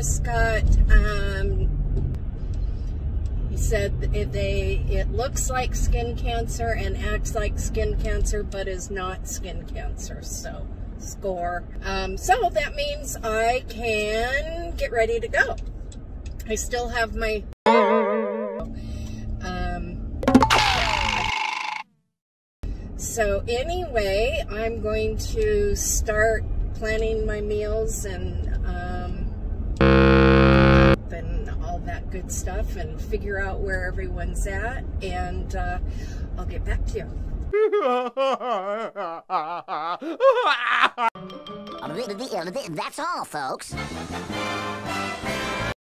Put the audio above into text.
just got, he said it looks like skin cancer and acts like skin cancer, but is not skin cancer, so score. So that means I can get ready to go. I still have my, so anyway, I'm going to start planning my meals and all that good stuff and figure out where everyone's at, and I'll get back to you. That's all, folks.